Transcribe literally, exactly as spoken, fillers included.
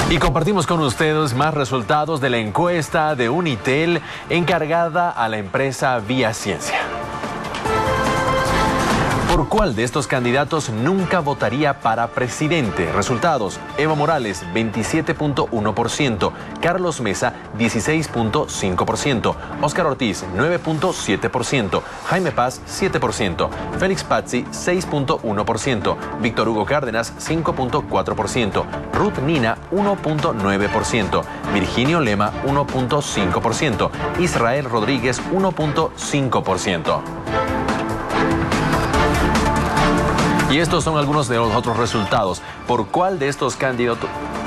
Y compartimos con ustedes más resultados de la encuesta de Unitel encargada a la empresa Vía Ciencia. ¿Por cuál de estos candidatos nunca votaría para presidente? Resultados: Evo Morales, veintisiete punto uno por ciento, Carlos Mesa, dieciséis punto cinco por ciento, Óscar Ortiz, nueve punto siete por ciento, Jaime Paz, siete por ciento, Félix Pazzi, seis punto uno por ciento, Víctor Hugo Cárdenas, cinco punto cuatro por ciento, Ruth Nina, uno punto nueve por ciento, Virginio Lema, uno punto cinco por ciento, Israel Rodríguez, uno punto cinco por ciento. Y estos son algunos de los otros resultados. ¿Por cuál de estos candidatos...